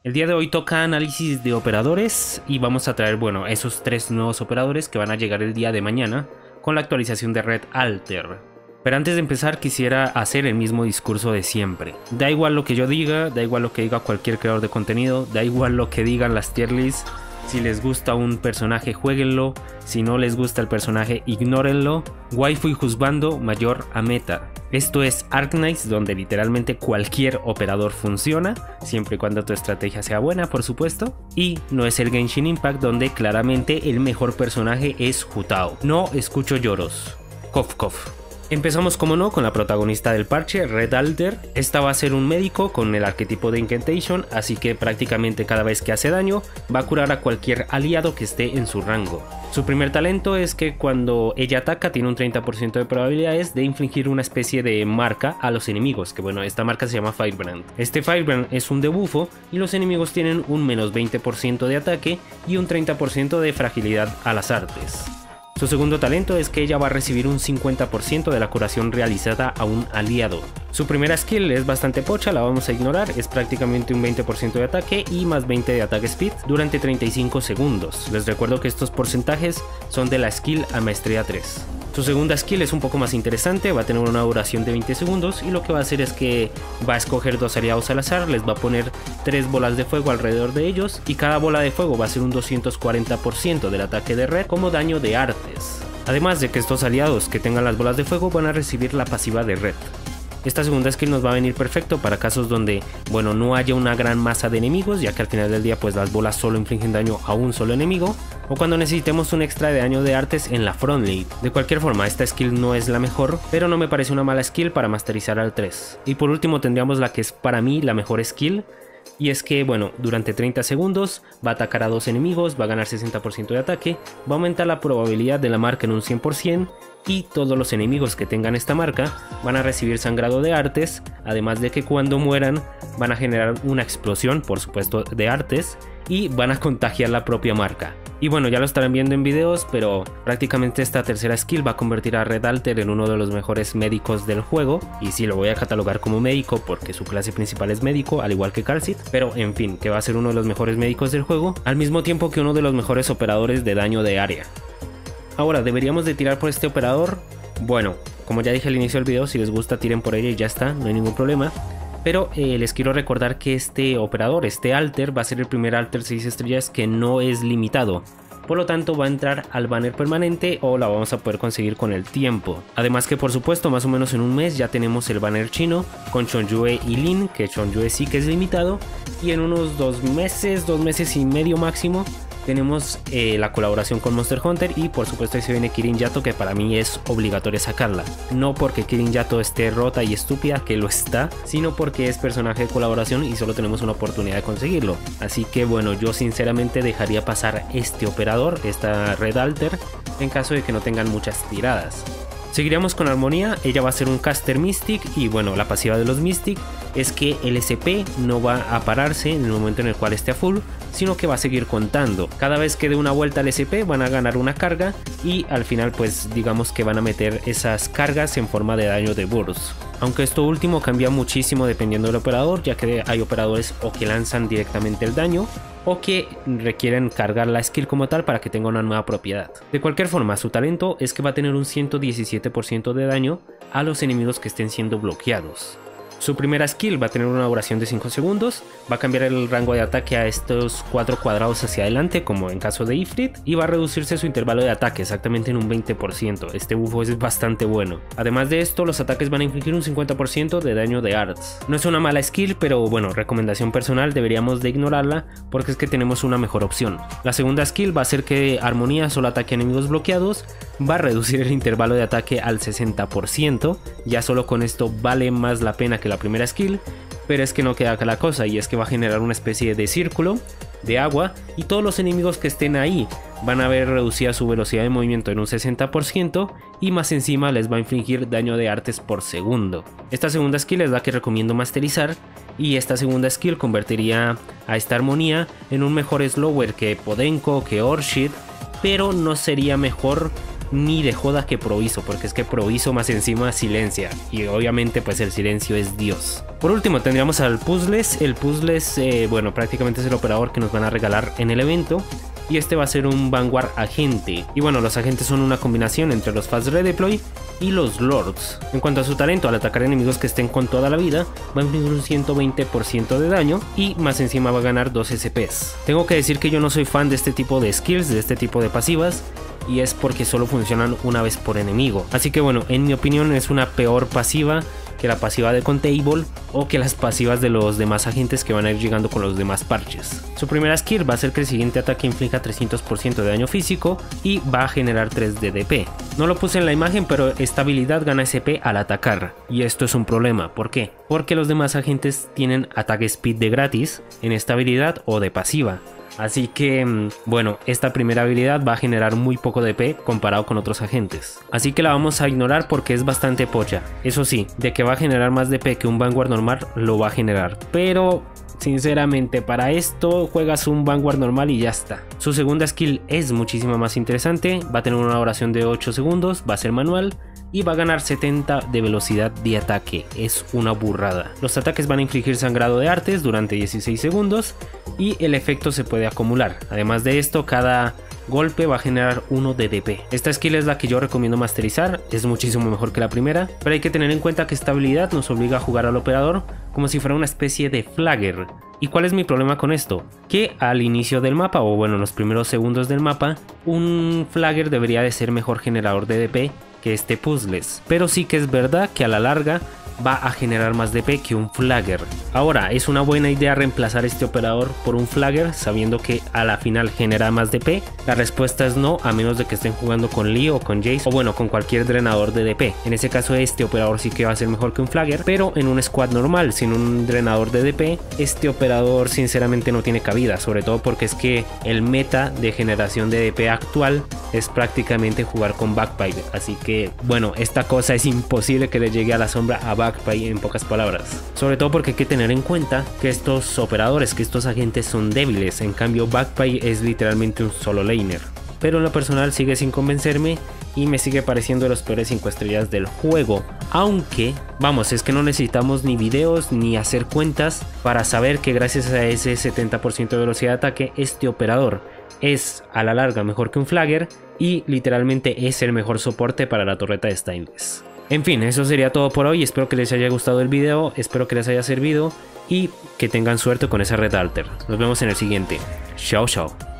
El día de hoy toca análisis de operadores y vamos a traer, bueno, esos 3 nuevos operadores que van a llegar el día de mañana con la actualización de Red Alter. Pero antes de empezar quisiera hacer el mismo discurso de siempre. Da igual lo que yo diga, da igual lo que diga cualquier creador de contenido, da igual lo que digan las tier lists. Si les gusta un personaje, jueguenlo. Si no les gusta el personaje, ignórenlo. Waifu y juzgando mayor a meta. Esto es Arknights, donde literalmente cualquier operador funciona, siempre y cuando tu estrategia sea buena, por supuesto. Y no es el Genshin Impact, donde claramente el mejor personaje es Jutao. No escucho lloros. Cof cof. Empezamos como no con la protagonista del parche, Red Alter. Esta va a ser un médico con el arquetipo de Incantation, así que prácticamente cada vez que hace daño va a curar a cualquier aliado que esté en su rango. Su primer talento es que cuando ella ataca tiene un 30% de probabilidades de infligir una especie de marca a los enemigos, que bueno, esta marca se llama Firebrand. Este Firebrand es un debuffo y los enemigos tienen un menos 20% de ataque y un 30% de fragilidad a las artes. Su segundo talento es que ella va a recibir un 50% de la curación realizada a un aliado. Su primera skill es bastante pocha, la vamos a ignorar, es prácticamente un 20% de ataque y más 20 de ataque speed durante 35 segundos. Les recuerdo que estos porcentajes son de la skill a maestría 3. Su segunda skill es un poco más interesante, va a tener una duración de 20 segundos y lo que va a hacer es que va a escoger 2 aliados al azar, les va a poner 3 bolas de fuego alrededor de ellos y cada bola de fuego va a ser un 240% del ataque de red como daño de artes. Además de que estos aliados que tengan las bolas de fuego van a recibir la pasiva de red. Esta segunda skill nos va a venir perfecto para casos donde, bueno, no haya una gran masa de enemigos, ya que al final del día pues las bolas solo infligen daño a un solo enemigo, o cuando necesitemos un extra de daño de artes en la front lead. De cualquier forma, esta skill no es la mejor, pero no me parece una mala skill para masterizar al 3. Y por último tendríamos la que es para mí la mejor skill, y es que, bueno, durante 30 segundos va a atacar a 2 enemigos, va a ganar 60% de ataque, va a aumentar la probabilidad de la marca en un 100%, y todos los enemigos que tengan esta marca van a recibir sangrado de artes, además de que cuando mueran van a generar una explosión, por supuesto, de artes, y van a contagiar la propia marca. Y bueno, ya lo estarán viendo en videos, pero prácticamente esta tercera skill va a convertir a Red Alter en uno de los mejores médicos del juego. Y sí, lo voy a catalogar como médico porque su clase principal es médico, al igual que Karl'Cid. Pero en fin, que va a ser uno de los mejores médicos del juego, al mismo tiempo que uno de los mejores operadores de daño de área. Ahora, ¿deberíamos de tirar por este operador? Bueno, como ya dije al inicio del video, si les gusta tiren por ella y ya está, no hay ningún problema. Pero les quiero recordar que este operador, este Alter, va a ser el primer Alter 6 estrellas que no es limitado. Por lo tanto va a entrar al banner permanente o la vamos a poder conseguir con el tiempo. Además que por supuesto más o menos en un mes ya tenemos el banner chino con Chongyue y Lin, que Chongyue sí que es limitado. Y en unos 2 meses y medio máximo, tenemos la colaboración con Monster Hunter y por supuesto ahí se viene Kirin Yato, que para mí es obligatorio sacarla. No porque Kirin Yato esté rota y estúpida, que lo está, sino porque es personaje de colaboración y solo tenemos una oportunidad de conseguirlo. Así que bueno, yo sinceramente dejaría pasar este operador, esta Red Alter, en caso de que no tengan muchas tiradas. Seguiríamos con Armonía, ella va a ser un caster Mystic y bueno, la pasiva de los Mystic es que el SP no va a pararse en el momento en el cual esté a full, sino que va a seguir contando. Cada vez que dé una vuelta al SP van a ganar una carga y al final pues digamos que van a meter esas cargas en forma de daño de burst. Aunque esto último cambia muchísimo dependiendo del operador, ya que hay operadores o que lanzan directamente el daño o que requieren cargar la skill como tal para que tenga una nueva propiedad. De cualquier forma, su talento es que va a tener un 117% de daño a los enemigos que estén siendo bloqueados. Su primera skill va a tener una duración de 5 segundos, va a cambiar el rango de ataque a estos 4 cuadrados hacia adelante como en caso de Ifrit y va a reducirse su intervalo de ataque exactamente en un 20%, este buffo es bastante bueno. Además de esto, los ataques van a infligir un 50% de daño de arts. No es una mala skill, pero bueno, recomendación personal, deberíamos de ignorarla porque es que tenemos una mejor opción. La segunda skill va a hacer que Armonía solo ataque a enemigos bloqueados, va a reducir el intervalo de ataque al 60%, ya solo con esto vale más la pena que la primera skill, pero es que no queda acá la cosa y es que va a generar una especie de círculo de agua y todos los enemigos que estén ahí van a ver reducida su velocidad de movimiento en un 60% y más encima les va a infligir daño de artes por segundo. Esta segunda skill es la que recomiendo masterizar y esta segunda skill convertiría a esta Armonía en un mejor slower que Podenco, que Orchid, pero no sería mejor ni de joda que Proviso, porque es que Proviso más encima silencia, y obviamente pues el silencio es Dios. Por último tendríamos al Puzzles. El Puzzles, bueno, prácticamente es el operador que nos van a regalar en el evento. Y este va a ser un Vanguard agente. Y bueno, los agentes son una combinación entre los Fast Redeploy y los Lords. En cuanto a su talento, al atacar enemigos que estén con toda la vida, va a infligir un 120% de daño y más encima va a ganar 2 SPs. Tengo que decir que yo no soy fan de este tipo de skills, de este tipo de pasivas, y es porque solo funcionan una vez por enemigo. Así que bueno, en mi opinión es una peor pasiva que la pasiva de Contable o que las pasivas de los demás agentes que van a ir llegando con los demás parches. Su primera skill va a ser que el siguiente ataque inflija 300% de daño físico y va a generar 3 de DP. No lo puse en la imagen, pero esta habilidad gana SP al atacar, y esto es un problema. ¿Por qué? Porque los demás agentes tienen ataque speed de gratis en esta habilidad o de pasiva. Así que, bueno, esta primera habilidad va a generar muy poco DP comparado con otros agentes. Así que la vamos a ignorar porque es bastante pocha. Eso sí, de que va a generar más DP que un Vanguard normal, lo va a generar. Pero, sinceramente, para esto juegas un Vanguard normal y ya está. Su segunda skill es muchísimo más interesante. Va a tener una duración de 8 segundos, va a ser manual. Y va a ganar 70 de velocidad de ataque, es una burrada. Los ataques van a infligir sangrado de artes durante 16 segundos y el efecto se puede acumular. Además de esto, cada golpe va a generar 1 de DP. Esta skill es la que yo recomiendo masterizar, es muchísimo mejor que la primera, pero hay que tener en cuenta que esta habilidad nos obliga a jugar al operador como si fuera una especie de flagger. ¿Y cuál es mi problema con esto? Que al inicio del mapa, o bueno, en los primeros segundos del mapa, un flagger debería de ser mejor generador de DP que este Puzzles, pero sí que es verdad que a la larga va a generar más DP que un flagger. Ahora, ¿es una buena idea reemplazar este operador por un flagger sabiendo que a la final genera más DP? La respuesta es no, a menos de que estén jugando con Lee o con Jace, o bueno, con cualquier drenador de DP. En ese caso este operador sí que va a ser mejor que un flagger, pero en un squad normal sin un drenador de DP, este operador sinceramente no tiene cabida, sobre todo porque es que el meta de generación de DP actual es prácticamente jugar con Bagpipe, así que bueno, esta cosa es imposible que le llegue a la sombra a Bagpipe en pocas palabras, sobre todo porque hay que tener en cuenta que estos operadores, que estos agentes son débiles, en cambio Bagpipe es literalmente un solo laner. Pero en lo personal sigue sin convencerme y me sigue pareciendo de los peores 5 estrellas del juego, aunque vamos, es que no necesitamos ni videos ni hacer cuentas para saber que gracias a ese 70% de velocidad de ataque, este operador es a la larga mejor que un flagger y literalmente es el mejor soporte para la torreta de Stainless. En fin, eso sería todo por hoy, espero que les haya gustado el video, espero que les haya servido y que tengan suerte con esa Red Alter. Nos vemos en el siguiente. Chao, chao.